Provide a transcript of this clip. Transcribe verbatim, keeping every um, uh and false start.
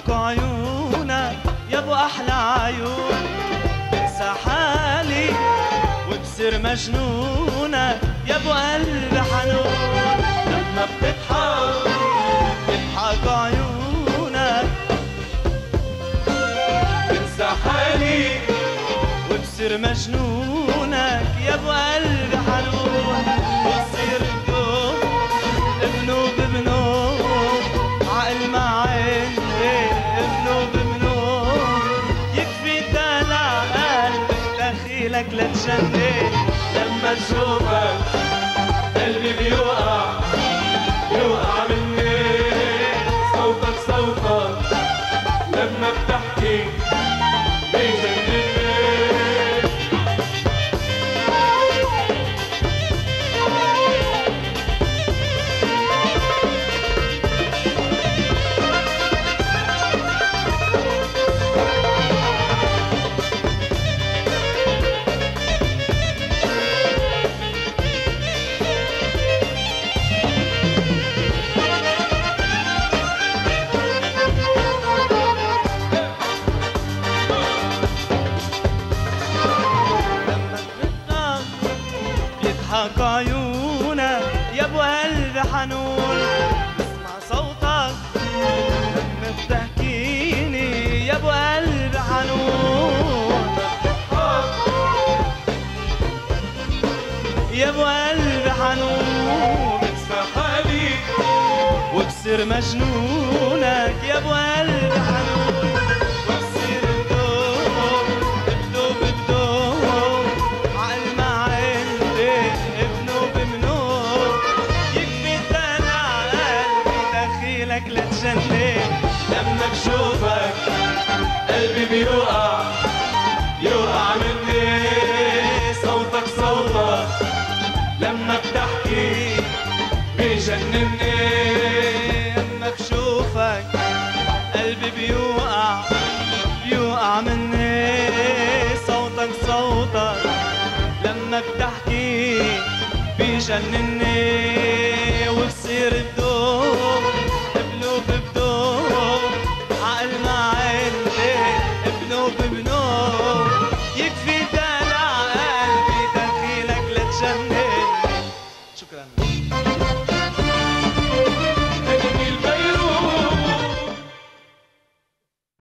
بيضحك عيونك يا ابو احلى عيون، بنسى حالي وبصير مجنونك يا ابو قلب حنون. لما بتضحك بيضحك عيونك بنسى حالي وبصير مجنونك يا ابو قلب حنون. بصير بدوب بنوب بنوب عقل مع عندي بنوب بنوب، يكفي دلع قلبك دخيلك لتجنن. لما تشوفك قلبي بيوقع بيوقع مني، صوتك صوتك لما بتحكي بيجنني. بيضحك عيونك يا ابو قلب حنون، بسمع صوتك لما بتحكيني يا ابو قلب حنون. يا ابو قلب حنون بنسى حالي وبصير مجنونك يا ابو قلب حنون. وبصير بدوب بدوب بدوب عقل مع عندي بنوب بنوب، يكفي دلع قلبي دخيلك لتجنن. لما بشوفك قلبي بيوقع بيوقع مني، صوتك صوتك لما بتحكي بيجنني. لما بشوفك قلبي بيوقع بيوقع مني، صوتك صوتك لما بتحكي بيجنني. وبصير بدوب بنوب بدوب عقل ما عندي بنوب بنوب